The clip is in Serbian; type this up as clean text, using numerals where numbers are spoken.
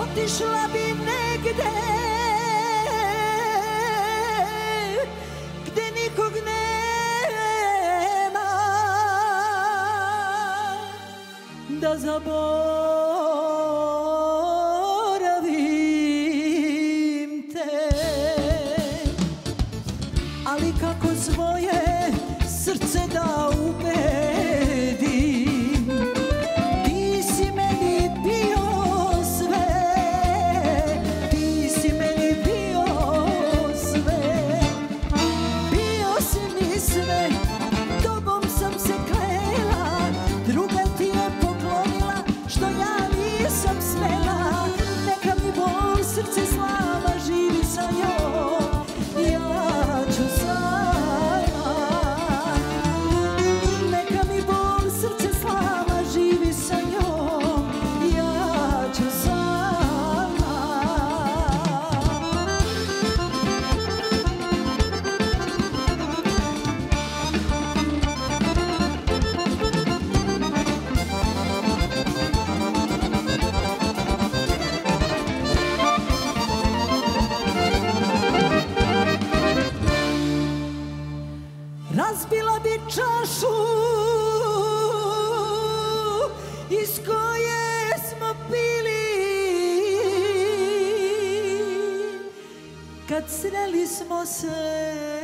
otišla bi negde gde nikog nema, da zaboravim te. Ali kako svoje srce da ubedim, ti si meni bio sve, ti si meni bio sve, bio si mi sve, tobom sam se klela, druga ti je poklonila što ja nisam smela. Neka mi bol srce slava živi sa njom, ja ću sama. Neka mi bol srce slava živi sa njom, ja ću sama. Razbila bi čašu iz koje smo pili kad sreli smo se